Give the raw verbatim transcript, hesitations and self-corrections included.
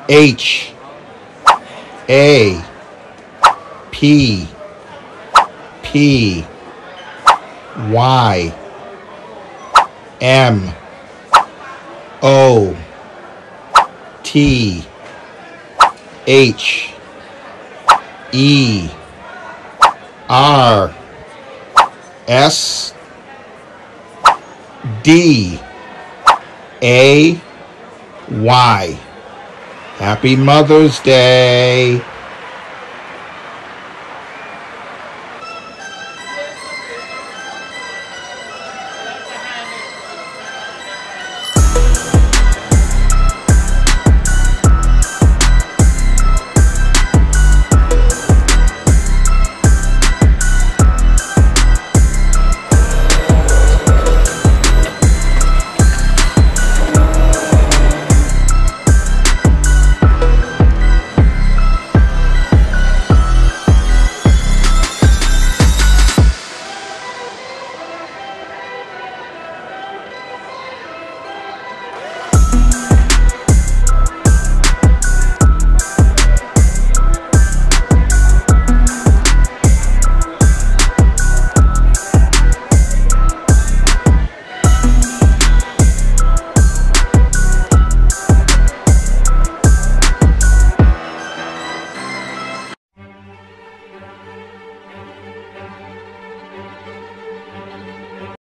H A P P Y M O T H E R S D A Y. Happy Mother's Day.